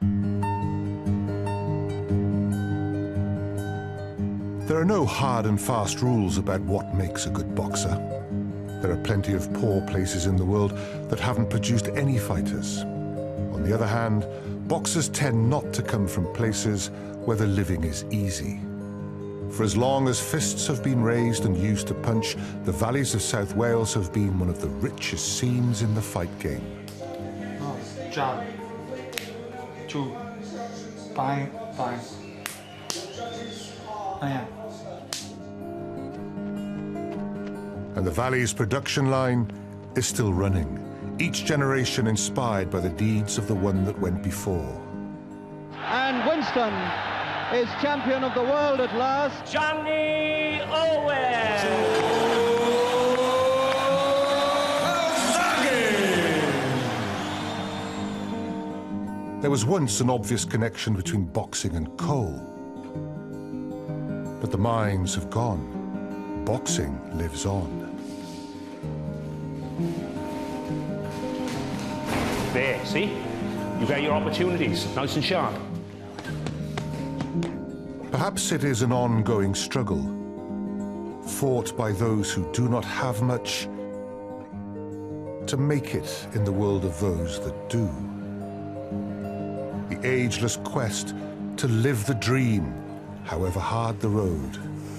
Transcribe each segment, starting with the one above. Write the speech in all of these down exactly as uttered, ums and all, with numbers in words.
There are no hard and fast rules about what makes a good boxer. There are plenty of poor places in the world that haven't produced any fighters. On the other hand, boxers tend not to come from places where the living is easy. For as long as fists have been raised and used to punch, the valleys of South Wales have been one of the richest scenes in the fight game. Oh, jab, two, bang, bang. Oh, yeah. And the Valley's production line is still running, each generation inspired by the deeds of the one that went before. And Winston is champion of the world at last. Johnny Owen! There was once an obvious connection between boxing and coal. But the mines have gone. Boxing lives on. There, see? You get your opportunities, nice and sharp. Perhaps it is an ongoing struggle, fought by those who do not have much, to make it in the world of those that do. The ageless quest to live the dream, however hard the road.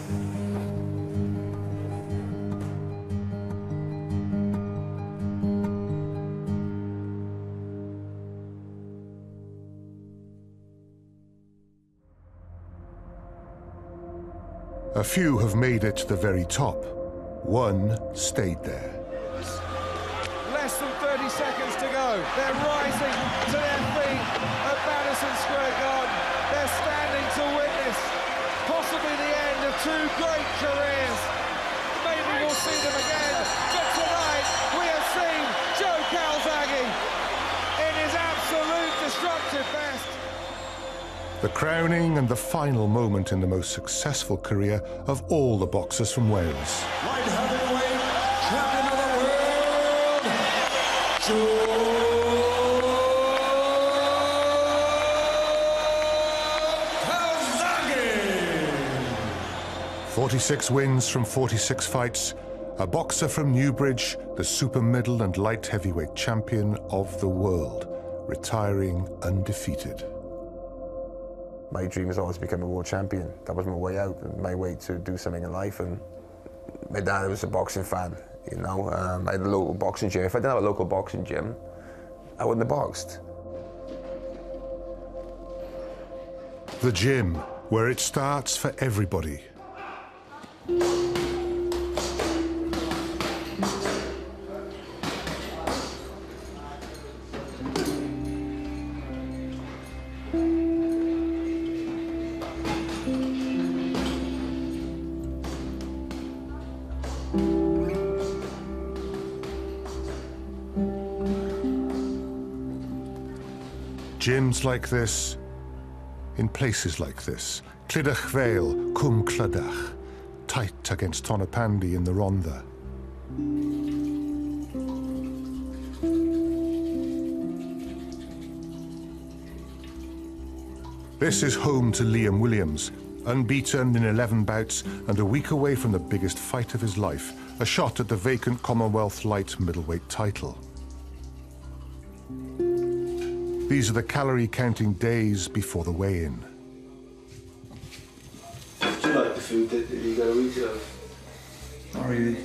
A few have made it to the very top. One stayed there. Less than thirty seconds to go. They're rising to their feet at Madison Square Garden. They're standing to witness possibly the end of two great careers. Maybe we'll see them again. But tonight we have seen Joe Calzaghe in his absolute destructive best. The crowning and the final moment in the most successful career of all the boxers from Wales. Light heavyweight champion of the world, Joe Calzaghe. forty-six wins from forty-six fights, a boxer from Newbridge, the super middle and light heavyweight champion of the world, retiring undefeated. My dream was always to become a world champion. That was my way out, my way to do something in life. And my dad was a boxing fan, you know. Um, I had a local boxing gym. If I didn't have a local boxing gym, I wouldn't have boxed. The gym, where it starts for everybody. Gyms like this, in places like this, Clydach Vale, Cwm Clydach, tight against Tonopandi in the Rhondda. This is home to Liam Williams, unbeaten in eleven bouts and a week away from the biggest fight of his life, a shot at the vacant Commonwealth light middleweight title. These are the calorie-counting days before the weigh-in. Do you like the food that you go to eat of? Not really.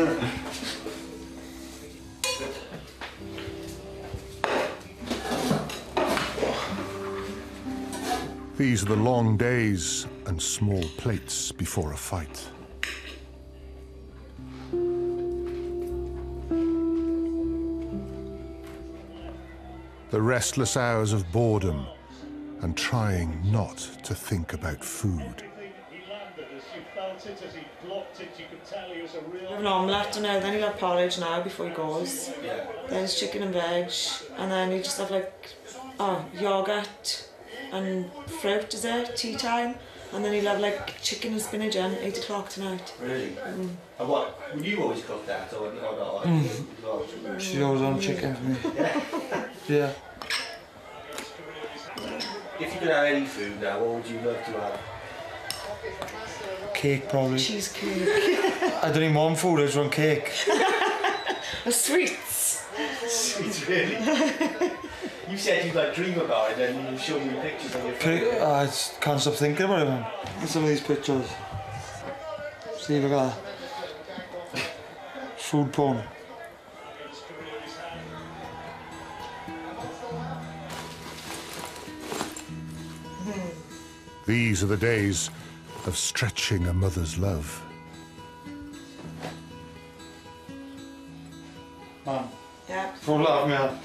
These are the long days and small plates before a fight. The restless hours of boredom and trying not to think about food. Have an omelette now, then he'll have porridge now before he goes. Yeah. Then it's chicken and veg, and then he just have like, oh, yoghurt and fruit, is it? Tea time. And then he'll have like chicken and spinach in eight o'clock tonight. Really? Mm. And what, would you always cook that or, or not? Mm. She's always on chicken for me. Yeah. Yeah. If you could have any food now, what would you love to have? Cake, probably. Cheesecake. I don't even want food, I just want cake. Or sweets. Sweets, really? You said you'd like dream about it, and you showed me pictures on your phone. Cake, I just can't stop thinking about it, man. Look at some of these pictures. See, look at that. Food porn. These are the days of stretching a mother's love. Man. Yeah. Don't laugh at me, man.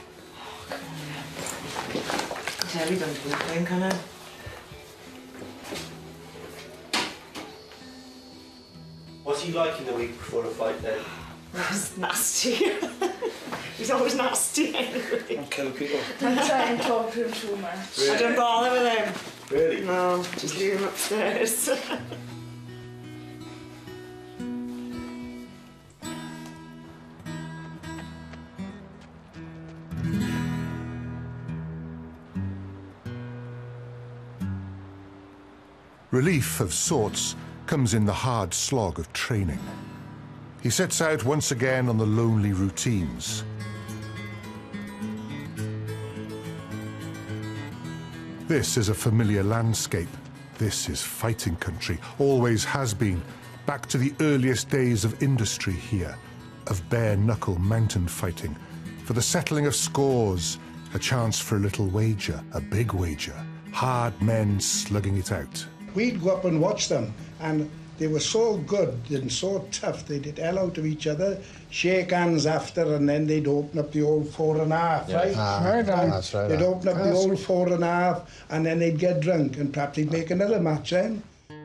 Terry don't do anything, can I? What's he like in the week before a fight then? He's nasty. He's always nasty anyway. Don't kill people. Don't try and talk to him too much. Really? I don't bother with him. Really? No, just leave him upstairs. Relief of sorts comes in the hard slog of training. He sets out once again on the lonely routines. This is a familiar landscape. This is fighting country, always has been, back to the earliest days of industry here, of bare-knuckle mountain fighting, for the settling of scores, a chance for a little wager, a big wager, hard men slugging it out. We'd go up and watch them, and they were so good and so tough. They did hell out of each other, shake hands after, and then they'd open up the old four and a half, yeah. right? Ah, right, right? That's right. They'd open up that's the old right. four and a half, and then they'd get drunk, and perhaps they'd make another match then.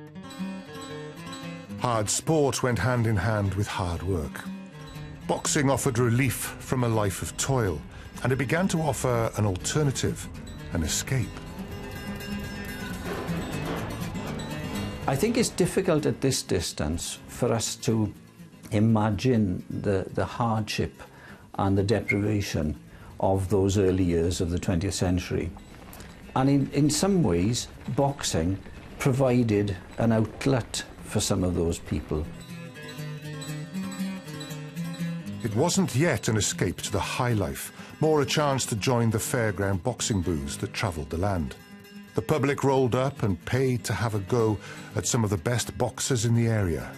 Hard sport went hand in hand with hard work. Boxing offered relief from a life of toil, and it began to offer an alternative, an escape. I think it's difficult at this distance for us to imagine the, the hardship and the deprivation of those early years of the twentieth century. And in, in some ways, boxing provided an outlet for some of those people. It wasn't yet an escape to the high life, more a chance to join the fairground boxing booths that travelled the land. The public rolled up and paid to have a go at some of the best boxers in the area.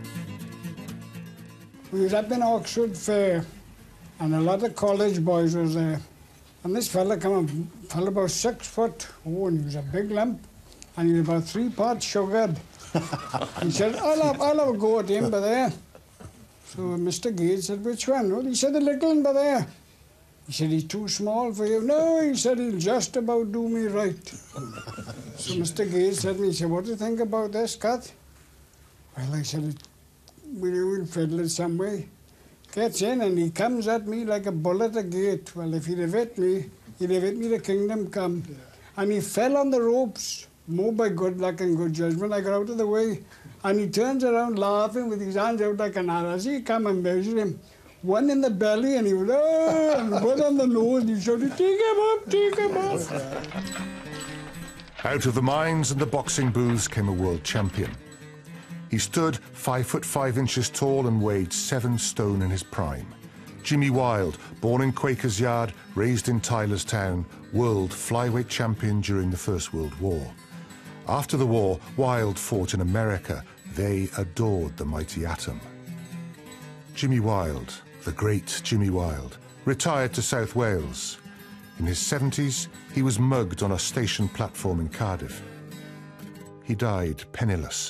We was up in Oxford Fair, and a lot of college boys was there. And this fella come up, fella about six foot, oh, and he was a big lump, and he was about three parts sugared. He said, I'll have, I'll have a go at him by there. So Mister Gates said, which one? Well, he said, the little one by there. He said, he's too small for you. No, he said, he'll just about do me right. So Mister Gates said to me, he said, what do you think about this, Cat? Well, I said, we'll, we'll fiddle it some way. Gets in and he comes at me like a bull at a gate. Well, if he'd have hit me, he'd have hit me the kingdom come. Yeah. And he fell on the ropes, more by good luck and good judgment. I got out of the way. And he turns around laughing with his hands out like an arrow. As he come and measure him, one in the belly, and he was, oh, and one on the nose, and he shouted, take him up, take him up. Out of the mines and the boxing booths came a world champion. He stood five foot five inches tall and weighed seven stone in his prime. Jimmy Wilde, born in Quaker's Yard, raised in Tylerstown, world flyweight champion during the First World War. After the war, Wilde fought in America. They adored the mighty Atom. Jimmy Wilde, the great Jimmy Wilde, retired to South Wales. In his seventies, he was mugged on a station platform in Cardiff. He died penniless.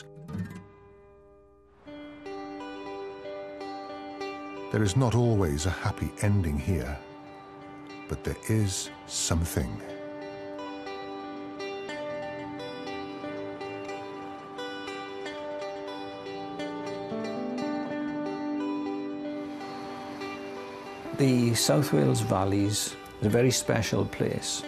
There is not always a happy ending here, but there is something. The South Wales Valleys is a very special place.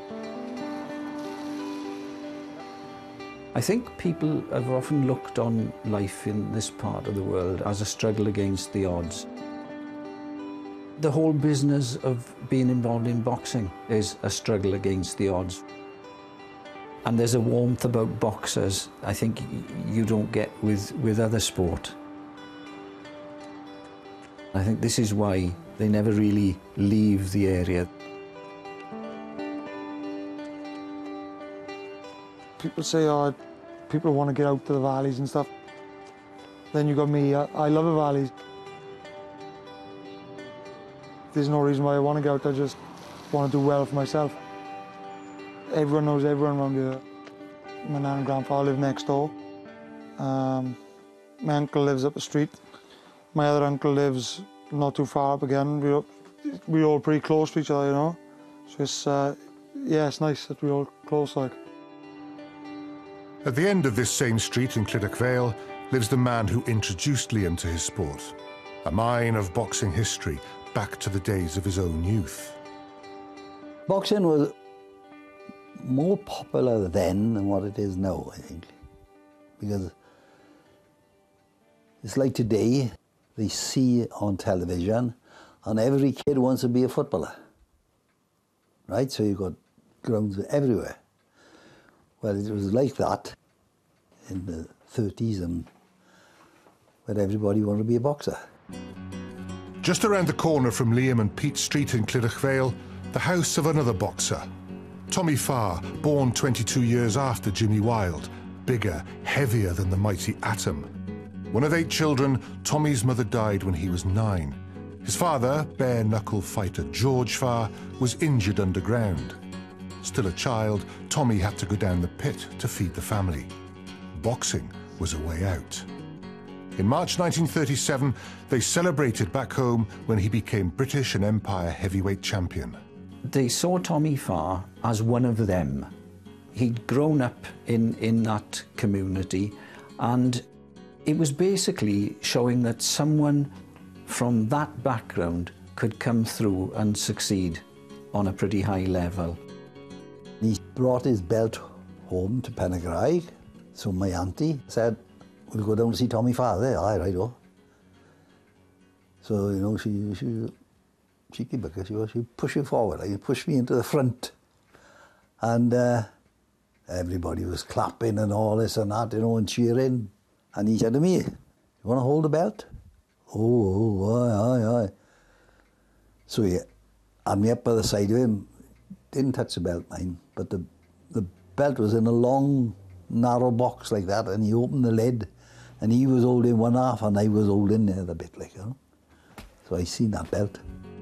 I think people have often looked on life in this part of the world as a struggle against the odds. The whole business of being involved in boxing is a struggle against the odds. And there's a warmth about boxers I think you don't get with, with other sport. I think this is why they never really leave the area. People say, oh, people want to get out to the valleys and stuff. Then you got me, I, I love the valleys. There's no reason why I want to get out, I just want to do well for myself. Everyone knows everyone around here. My nan and grandfather live next door. Um, my uncle lives up the street. My other uncle lives not too far up again. We're, we're all pretty close to each other, you know. So it's, uh, yeah, it's nice that we're all close, like. At the end of this same street in Clydach Vale lives the man who introduced Liam to his sport. A mine of boxing history back to the days of his own youth. Boxing was more popular then than what it is now, I think. Because it's like today, they see on television, and every kid wants to be a footballer. Right? So you've got grounds everywhere. Well, it was like that in the thirties, and where everybody wanted to be a boxer. Just around the corner from Liam and Pete Street in Clydach Vale, the house of another boxer. Tommy Farr, born twenty-two years after Jimmy Wilde, bigger, heavier than the mighty Atom. One of eight children, Tommy's mother died when he was nine. His father, bare-knuckle fighter George Farr, was injured underground. Still a child, Tommy had to go down the pit to feed the family. Boxing was a way out. In March nineteen thirty-seven, they celebrated back home when he became British and Empire heavyweight champion. They saw Tommy Farr as one of them. He'd grown up in, in that community, and it was basically showing that someone from that background could come through and succeed on a pretty high level. He brought his belt home to Pennagraig, so my auntie said, we'll go down to see Tommy Farr there. Aye, right, oh. So, you know, she, she, cheeky because she was, she pushed me forward, like, she pushed me into the front. And uh, everybody was clapping and all this and that, you know, and cheering. And he said to me, you want to hold the belt? Oh, oh, aye, aye, aye. So he had me up by the side of him, didn't touch the belt, mind, but the, the belt was in a long, narrow box like that, and he opened the lid, and he was holding one half, and I was holding the other bit, like, you know. So I seen that belt.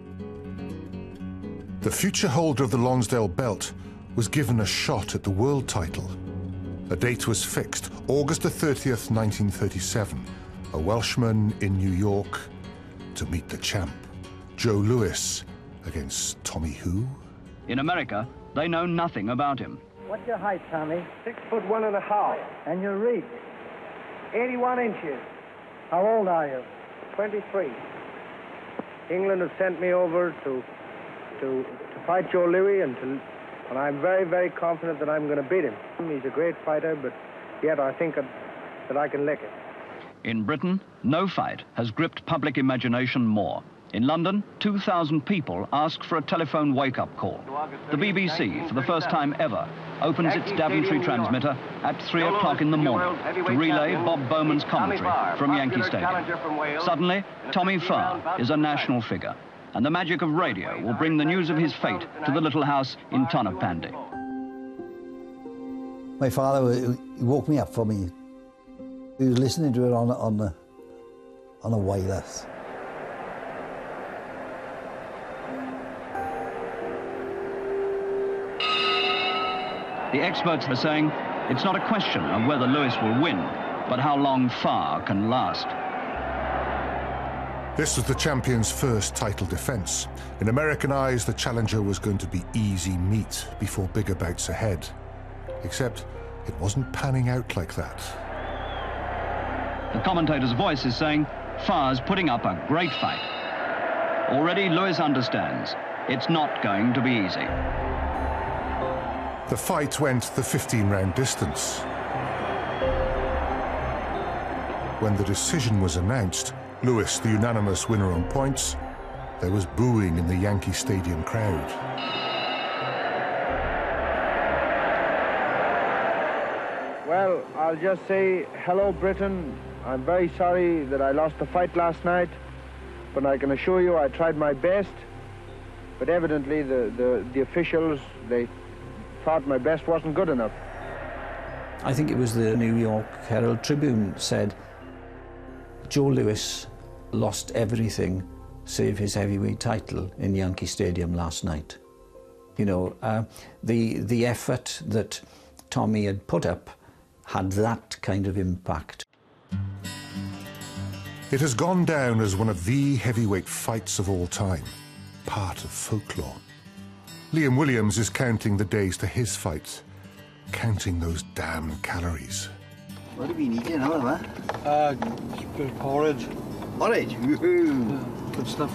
The future holder of the Lonsdale belt was given a shot at the world title. A date was fixed, August the thirtieth, nineteen thirty-seven. A Welshman in New York to meet the champ, Joe Louis, against Tommy who? In America, they know nothing about him. What's your height, Tommy? Six foot one and a half. And your reach? eighty-one inches. How old are you? twenty-three. England has sent me over to to, to fight Joe Louis, and, to, and I'm very, very confident that I'm going to beat him. He's a great fighter, but yet I think that, that I can lick it. In Britain, no fight has gripped public imagination more. In London, two thousand people asked for a telephone wake-up call. The B B C, for the first time ever, opens its Daventry transmitter at three o'clock in the morning to relay Bob Bowman's commentary from Yankee Stadium. Suddenly, Tommy Farr is a national figure, and the magic of radio will bring the news of his fate to the little house in Tonopandi. My father, he woke me up for me. He was listening to it on, on, the, on a wireless. The experts are saying it's not a question of whether Louis will win, but how long Farr can last. This was the champion's first title defence. In American eyes, the challenger was going to be easy meat before bigger bouts ahead. Except it wasn't panning out like that. The commentator's voice is saying Farr's putting up a great fight. Already Louis understands it's not going to be easy. The fight went the fifteen round distance. When the decision was announced, Louis, the unanimous winner on points, there was booing in the Yankee Stadium crowd. Well, I'll just say hello, Britain. I'm very sorry that I lost the fight last night, but I can assure you I tried my best. But evidently the, the, the officials, they thought my best wasn't good enough. I think it was the New York Herald Tribune said, Joe Lewis lost everything save his heavyweight title in Yankee Stadium last night. You know, uh, the, the effort that Tommy had put up had that kind of impact. It has gone down as one of the heavyweight fights of all time, part of folklore. Liam Williams is counting the days to his fight, counting those damn calories. What have you been eating, huh, man? Uh, just a bit of porridge. Porridge? Woohoo! Good stuff.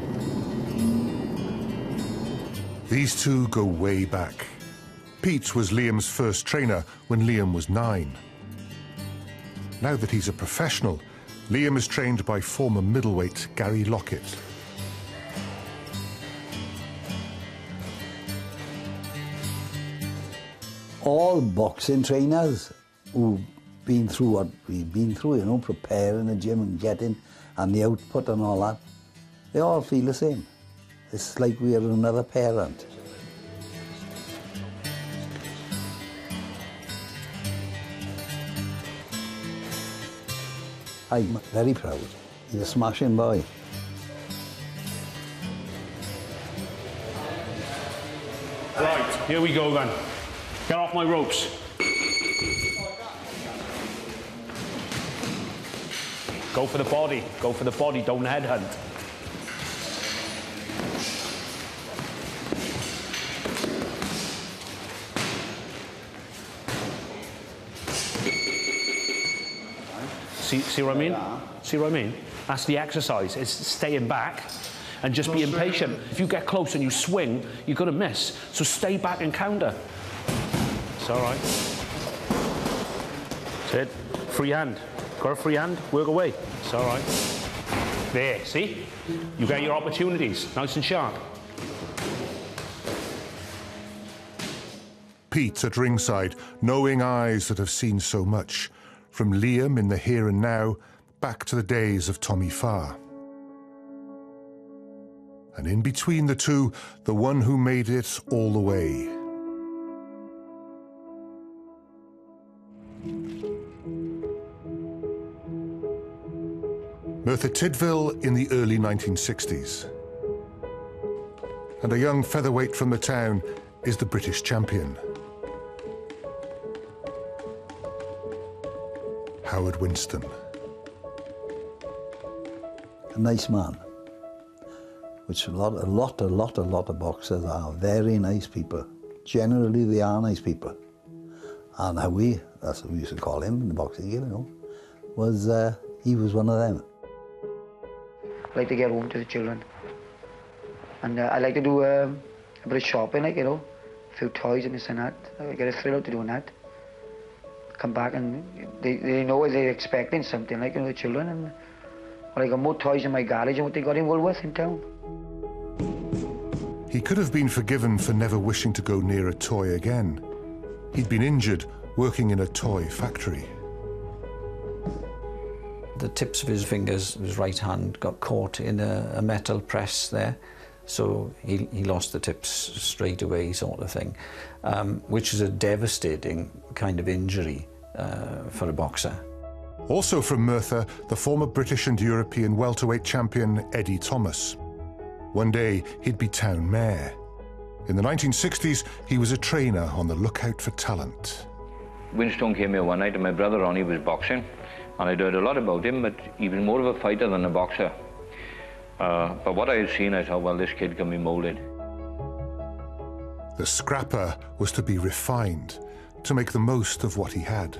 These two go way back. Pete was Liam's first trainer when Liam was nine. Now that he's a professional, Liam is trained by former middleweight Gary Lockett. All boxing trainers who've been through what we've been through, you know, preparing the gym and getting, and the output and all that, they all feel the same. It's like we're another parent. I'm very proud. He's a smashing boy. Right, here we go then. Get off my ropes. Go for the body. Go for the body. Don't headhunt. See, see what I mean? See what I mean? That's the exercise. It's staying back and just be impatient. If you get close and you swing, you're going to miss. So stay back and counter. It's all right. That's it. Free hand. Got a free hand? Work away. It's all right. There, see? You get your opportunities. Nice and sharp. Pete at ringside, knowing eyes that have seen so much, from Liam in the here and now, back to the days of Tommy Farr. And in between the two, the one who made it all the way. Merthyr Tydfil in the early nineteen sixties. And a young featherweight from the town is the British champion. Howard Winston. A nice man, which a lot, a lot, a lot, a lot of boxers are very nice people. Generally, they are nice people. And Howie, that's what we used to call him in the boxing game, you know, was, uh, he was one of them. I like to get home to the children. And uh, I like to do uh, a bit of shopping, like, you know, a few toys and this and that. I get a thrill out to doing that. Come back and they, they know they're expecting something, like, you know, the children. And well, I got more toys in my garage than what they got in Woolworth in town. He could have been forgiven for never wishing to go near a toy again. He'd been injured working in a toy factory. The tips of his fingers, his right hand, got caught in a, a metal press there. So he, he lost the tips straight away, sort of thing, um, which is a devastating kind of injury uh, for a boxer. Also from Merthyr, the former British and European welterweight champion Eddie Thomas. One day, he'd be town mayor. In the nineteen sixties, he was a trainer on the lookout for talent. Winston came here one night and my brother Ronnie was boxing, and I'd heard a lot about him, but he was more of a fighter than a boxer. Uh, but what I had seen, I thought, well, this kid can be moulded. The scrapper was to be refined, to make the most of what he had.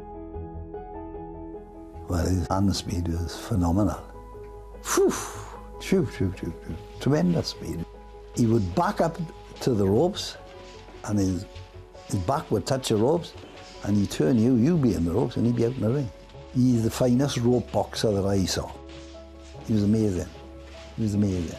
Well, his hand speed was phenomenal. Phew, phew, phew, phew, phew. Tremendous speed. He would back up to the ropes, and his, his back would touch the ropes, and he'd turn you, you'd be in the ropes, and he'd be out in the ring. He's the finest rope boxer that I saw. He was amazing. He was amazing.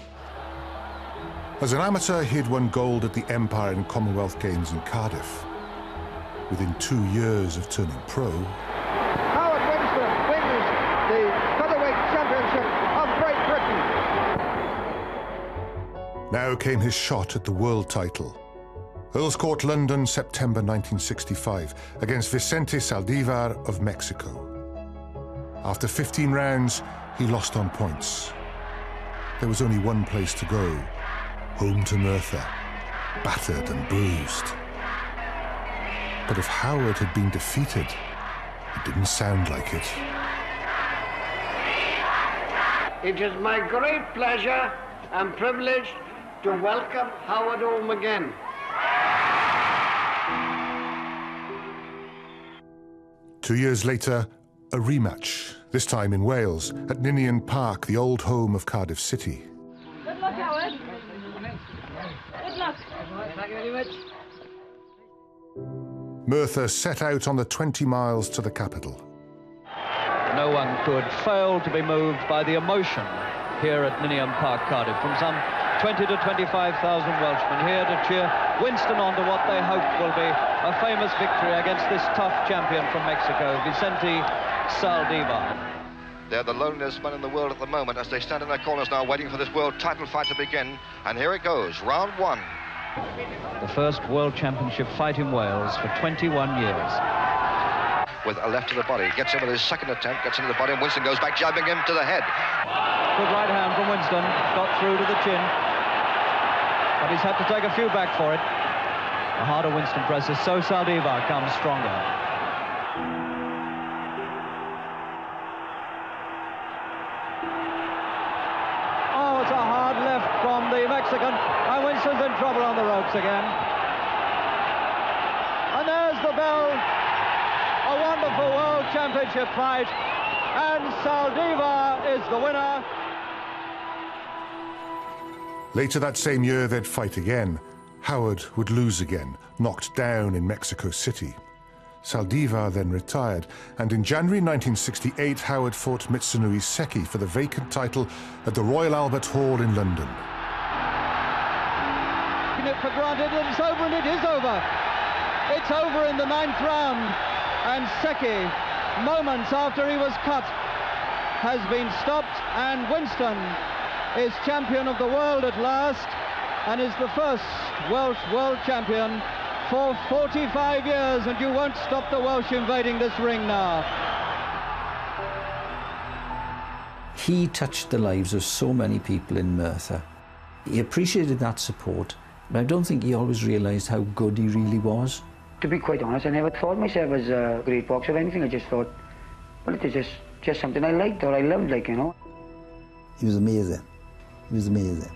As an amateur, he'd won gold at the Empire and Commonwealth Games in Cardiff. within two years of turning pro, Howard Winston wins the featherweight championship of Great Britain. now came his shot at the world title. Earls Court, London, September nineteen sixty-five, against Vicente Saldivar of Mexico. After fifteen rounds, he lost on points. There was only one place to go, home to Merthyr, battered and bruised. But if Howard had been defeated, it didn't sound like it. It is my great pleasure and privilege to welcome Howard home again. Two years later, a rematch, this time in Wales, at Ninian Park, the old home of Cardiff City. Good luck, Howard. Good luck. Thank you very much. Merthyr set out on the twenty miles to the capital. No one could fail to be moved by the emotion here at Ninian Park, Cardiff, from some twenty to twenty-five thousand Welshmen here to cheer Winston on to what they hope will be a famous victory against this tough champion from Mexico, Vicente Saldivar. They're the loneliest men in the world at the moment as they stand in their corners now waiting for this world title fight to begin. And here it goes, round one. The first World Championship fight in Wales for twenty-one years. With a left to the body, gets in with his second attempt, gets into the body, and Winston goes back, jabbing him to the head. Good right hand from Winston, got through to the chin, but he's had to take a few back for it. The harder Winston presses, so Saldivar comes stronger. Oh, it's a hard left from the Mexican, and Winston's in trouble on the ropes again. And there's the bell. A wonderful World Championship fight, and Saldivar is the winner. Later that same year, they'd fight again. Howard would lose again, knocked down in Mexico City. Saldivar then retired, and in January nineteen sixty-eight, Howard fought Mitsunui Seki for the vacant title at the Royal Albert Hall in London. Taking it for granted, and it's over, and it is over. It's over in the ninth round. And Seki, moments after he was cut, has been stopped, and Winston is champion of the world at last, and is the first Welsh world champion for forty-five years, and you won't stop the Welsh invading this ring now. He touched the lives of so many people in Merthyr. He appreciated that support, but I don't think he always realised how good he really was. To be quite honest, I never thought myself as a great boxer or anything. I just thought, well, it is just, just something I liked or I loved, like, you know. He was amazing. He was amazing.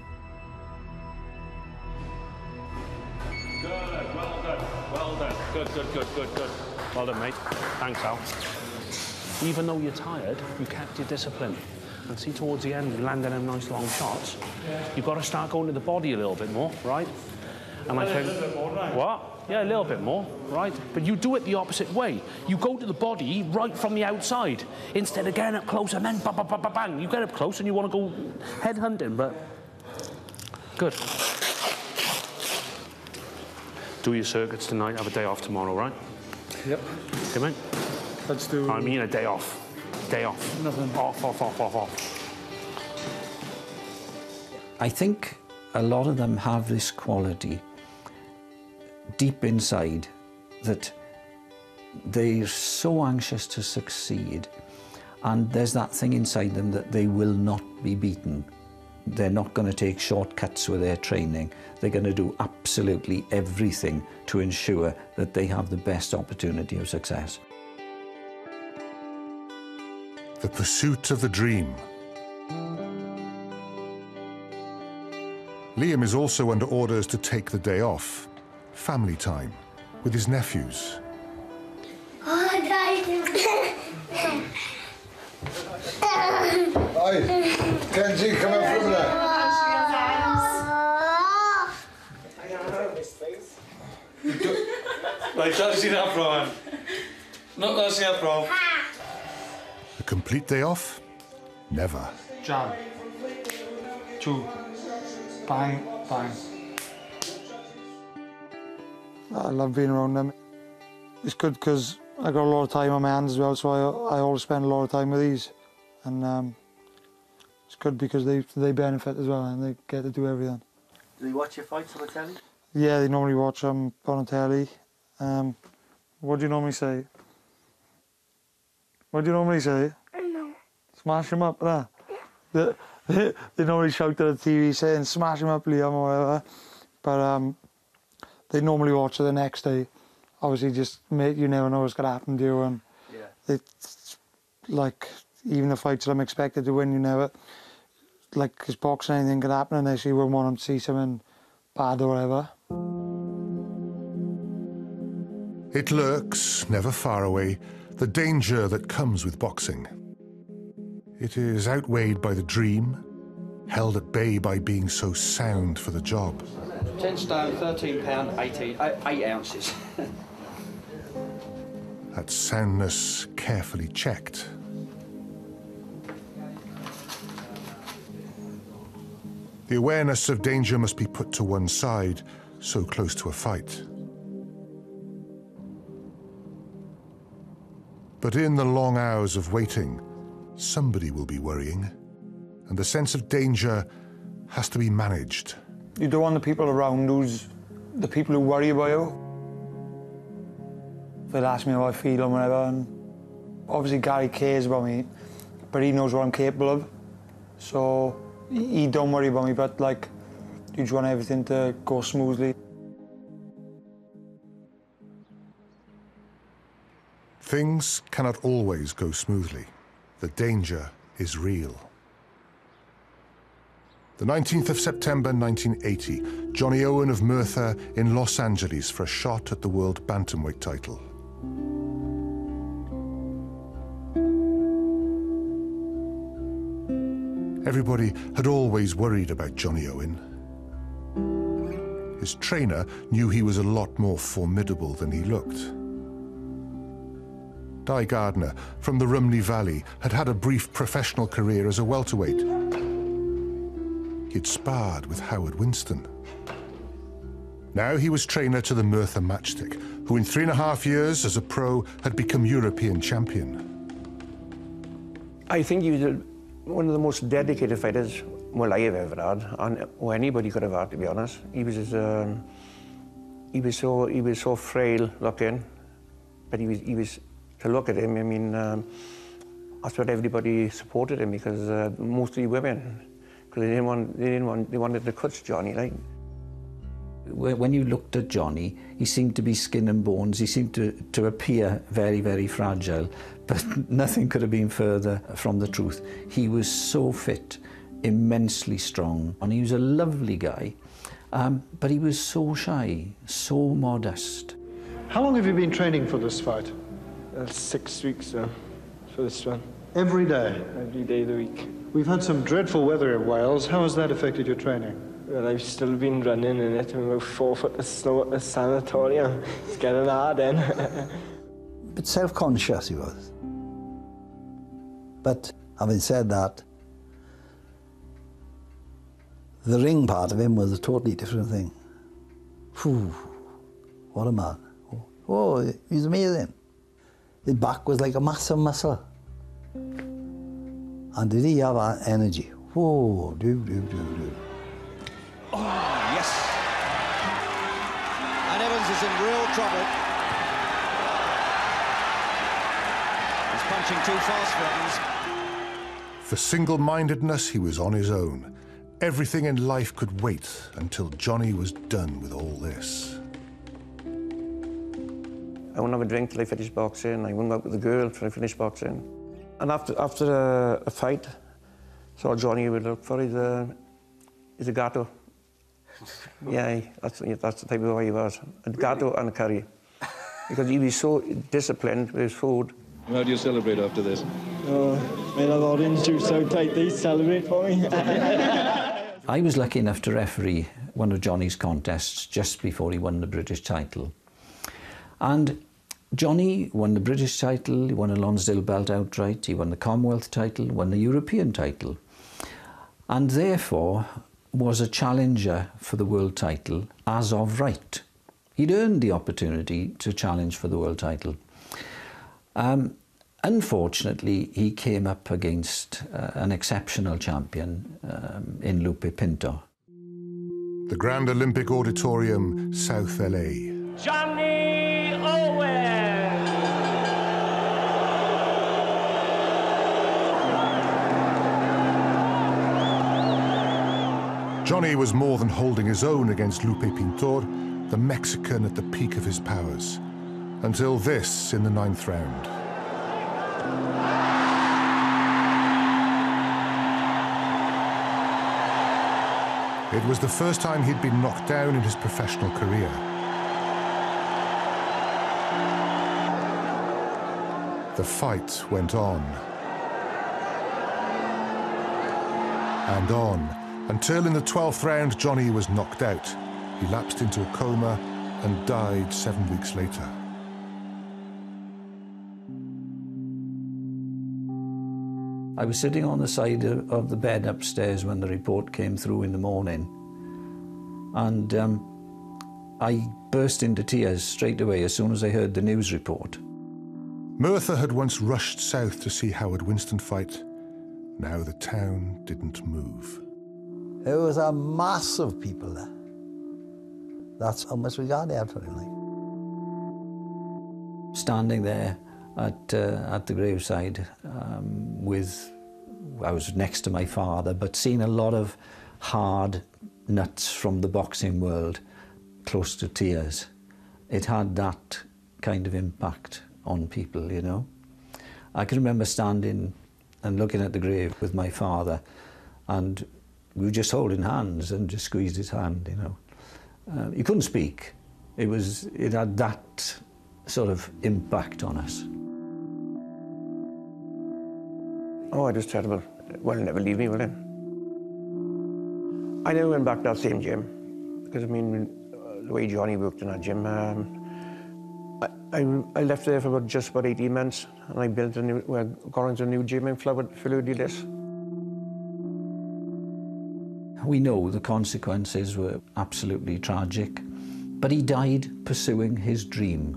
Good, well done, well done. Good, good, good, good, good. Well done, mate. Thanks, Al. Even though you're tired, you kept your discipline. And see, towards the end, you landed them nice long shots. You've got to start going to the body a little bit more, right? And I think, what? Yeah, a little bit more, right? But you do it the opposite way. You go to the body right from the outside instead of getting up close and then bang, bang, bang, bang. You get up close and you want to go head hunting, but good. Do your circuits tonight, have a day off tomorrow, right? Yep. Come in. Let's do... I mean a day off. Day off. Nothing. Off, off, off, off, off. I think a lot of them have this quality deep inside that they're so anxious to succeed, and there's that thing inside them that they will not be beaten. They're not going to take shortcuts with their training. They're going to do absolutely everything to ensure that they have the best opportunity of success. The pursuit of the dream. Liam is also under orders to take the day off. Family time with his nephews. Hi, Kenzie, come in from there. Right, don't see that from. Not gonna see that from. A complete day off? Never. Jab. Two. Bang, bang. I love being around them. it's good because I got a lot of time on my hands as well, so I, I always spend a lot of time with these. And um, it's good because they, they benefit as well and they get to do everything. Do they watch your fights on the telly? Yeah, they normally watch them on the telly. Um, what do you normally say? What do you normally say? No. Smash him up, nah? They, they, they normally shout at the T V saying, smash him up, Liam, or whatever. But um, they normally watch it the next day. Obviously, just make, you never know what's going to happen to you. And yeah. It's like, even the fights that I'm expected to win, you never... Like, because boxing, anything could happen unless you wouldn't want them to see something bad or whatever. It lurks, never far away, the danger that comes with boxing. It is outweighed by the dream, held at bay by being so sound for the job. ten stone, thirteen pound, eighteen, eight ounces. That soundness carefully checked. The awareness of danger must be put to one side, so close to a fight. But in the long hours of waiting, somebody will be worrying, and the sense of danger has to be managed. You don't want the people around who's the people who worry about you. They'll ask me how I feel and whatever, and obviously Gary cares about me, but he knows what I'm capable of. So he don't worry about me, but like, you just want everything to go smoothly. Things cannot always go smoothly. The danger is real. The nineteenth of September nineteen eighty, Johnny Owen of Merthyr in Los Angeles for a shot at the world bantamweight title. Everybody had always worried about Johnny Owen. His trainer knew he was a lot more formidable than he looked. Di Gardner, from the Rumney Valley, had had a brief professional career as a welterweight. He'd sparred with Howard Winston. Now he was trainer to the Merthyr Matchstick, who in three and a half years as a pro had become European champion. I think he was a, one of the most dedicated fighters well, I have ever had, and or anybody could have had, to be honest. He was um, he was so he was so frail looking, but he was he was to look at him. I mean, um, that's what everybody supported him, because uh, mostly women, because they didn't want they didn't want they wanted to cut Johnny, like. When you looked at Johnny, he seemed to be skin and bones. He seemed to, to appear very, very fragile, but nothing could have been further from the truth. He was so fit, immensely strong, and he was a lovely guy, um, but he was so shy, so modest. How long have you been training for this fight? Uh, six weeks uh, for this one. Every day? Every day of the week. We've had some dreadful weather in Wales. How has that affected your training? Well, I've still been running in it. I'm about four foot of snow at the sanatorium. It's getting hard then. A bit self-conscious he was. But having said that, the ring part of him was a totally different thing. Whew, what a man. Oh, he was amazing. His back was like a massive muscle. And did he have that energy? Whoa, do, do, do, do. Oh, yes. And Evans is in real trouble. He's punching too fast for Evans. For single-mindedness, he was on his own. Everything in life could wait until Johnny was done with all this. I wouldn't have a drink till I finished boxing. I wouldn't go out with the girl till I finished boxing. And after after a, a fight, so Johnny would look for his uh, his gato. Yeah, that's that's the type of way he was. A gato and a curry, because he was so disciplined with his food. How do you celebrate after this? Oh, my little audience do so tight they celebrate for me. I was lucky enough to referee one of Johnny's contests just before he won the British title. And Johnny won the British title, he won a Lonsdale belt outright, he won the Commonwealth title, won the European title, and therefore was a challenger for the world title as of right. He'd earned the opportunity to challenge for the world title. Um, unfortunately, he came up against uh, an exceptional champion um, in Lupe Pinto. The Grand Olympic Auditorium, South L A. Johnny Owen! Johnny was more than holding his own against Lupe Pintor, the Mexican at the peak of his powers, until this in the ninth round. It was the first time he'd been knocked down in his professional career. The fight went on and on, until in the twelfth round Johnny was knocked out. He lapsed into a coma and died seven weeks later. I was sitting on the side of the bed upstairs when the report came through in the morning, and um, I burst into tears straight away as soon as I heard the news report. Merthyr had once rushed south to see Howard Winston fight. Now the town didn't move. There was a mass of people there. That's how much regard they had for him. Like. Standing there at, uh, at the graveside um, with, I was next to my father, but seeing a lot of hard nuts from the boxing world close to tears. It had that kind of impact on people, you know. I can remember standing and looking at the grave with my father, and we were just holding hands and just squeezed his hand, you know. Uh, he couldn't speak. It was, it had that sort of impact on us. Oh, it was terrible. Well, he'll never leave me, will it? I never went back to that same gym, because I mean, uh, the way Johnny worked in that gym, um, I, I, I left there for about, just about eighteen months, and I built a new, well, got into a new gym in Fleur-de-Lis. We know the consequences were absolutely tragic, but he died pursuing his dream.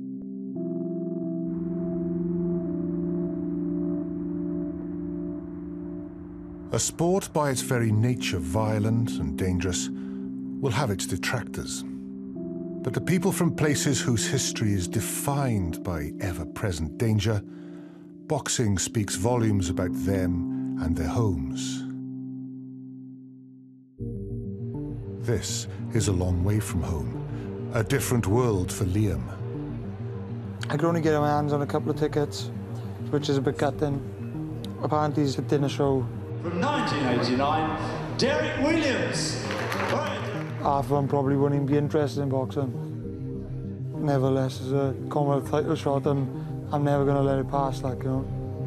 A sport by its very nature violent and dangerous will have its detractors. But the people from places whose history is defined by ever-present danger, boxing speaks volumes about them and their homes. This is a long way from home, a different world for Liam. I could only get my hands on a couple of tickets, which is a bit gutting. Apparently it's a dinner show. From nineteen eighty-nine, Derek Williams. Half of them probably wouldn't even be interested in boxing. Nevertheless, it's a Commonwealth title shot, and I'm never going to let it pass, like, you know.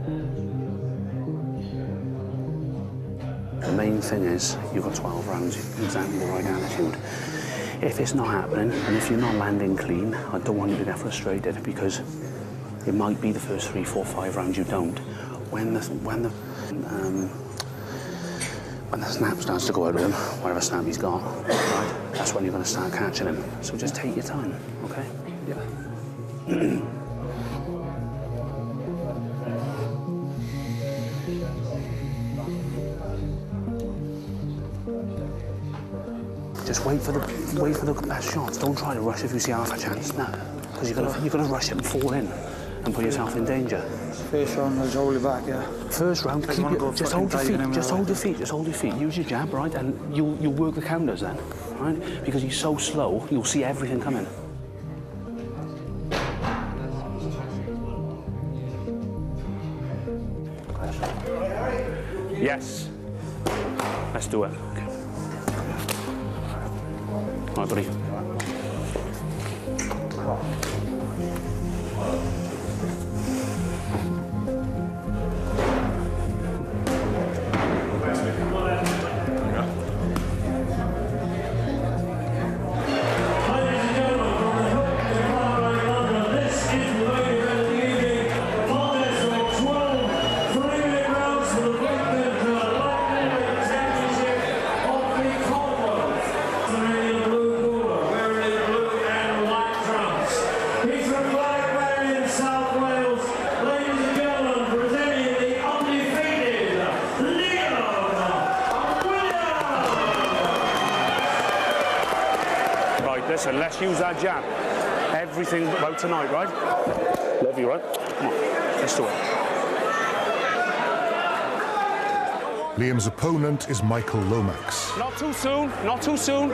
The main thing is, you've got twelve rounds, exactly the right attitude. If it's not happening, and if you're not landing clean, I don't want you to get frustrated, because it might be the first three, four, five rounds you don't. When the, when the, um, when the snap starts to go out of him, whatever snap he's got, right, that's when you're going to start catching him. So just take your time, okay? Yeah. Just wait for the wait for the best shots. Don't try to rush if you see half a chance. No, because you're gonna you're gonna rush it and fall in, and put yourself in danger. First round, I'll hold it back, yeah. First round, keep it, just hold your feet. Just hold your feet. Just hold your feet. Use your jab, right, and you'll you'll work the counters then, right? Because he's so slow, you'll see everything coming. Yes. Let's do it. Okay. All right, buddy. let's use that jab. Everything about tonight, right? Love you, right? Come on, let's do it. Liam's opponent is Michael Lomax. Not too soon, not too soon.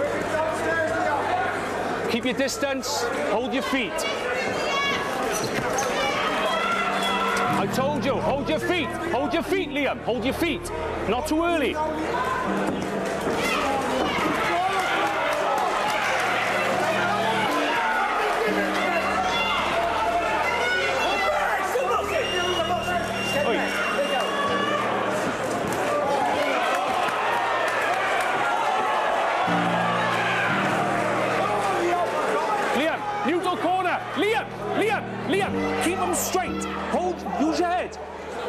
Keep your distance, hold your feet. I told you, hold your feet. Hold your feet, Liam, hold your feet. Not too early. Liam, Liam, Liam, keep them straight. Hold, use your head.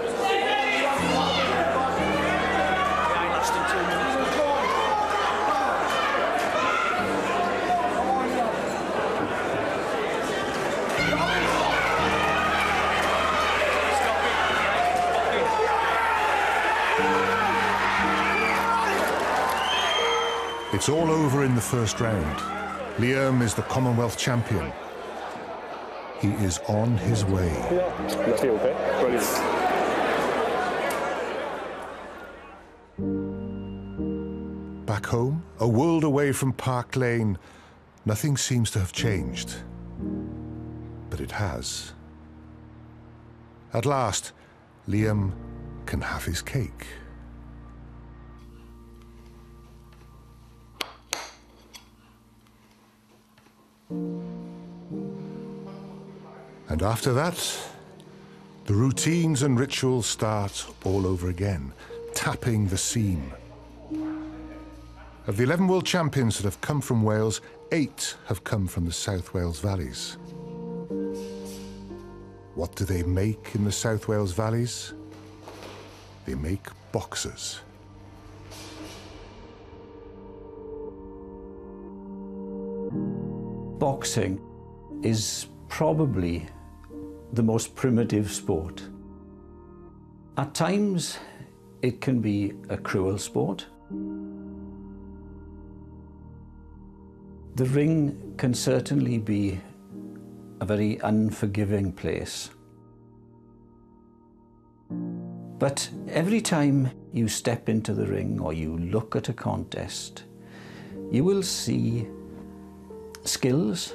It's all over in the first round. Liam is the Commonwealth champion. He is on his way. Yeah, that's okay. Brilliant. Back home, a world away from Park Lane, nothing seems to have changed. But it has. At last, Liam can have his cake. And after that, the routines and rituals start all over again, tapping the seam. Of the eleven world champions that have come from Wales, eight have come from the South Wales valleys. What do they make in the South Wales valleys? They make boxers. Boxing is probably the most primitive sport. At times, it can be a cruel sport. The ring can certainly be a very unforgiving place. But every time you step into the ring or you look at a contest, you will see skills,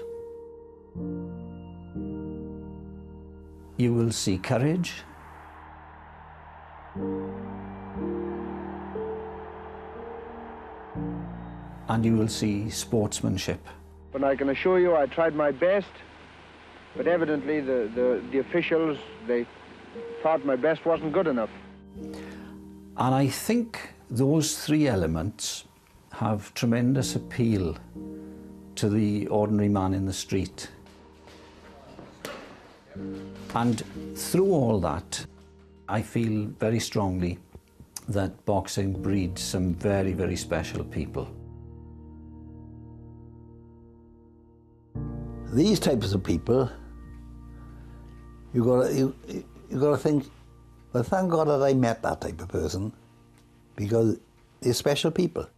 you will see courage, and you will see sportsmanship. But I can assure you I tried my best, but evidently the, the, the officials, they thought my best wasn't good enough. And I think those three elements have tremendous appeal to the ordinary man in the street. And through all that, I feel very strongly that boxing breeds some very, very special people. These types of people, you got to you, you got to think, well, thank God that I met that type of person, because they're special people.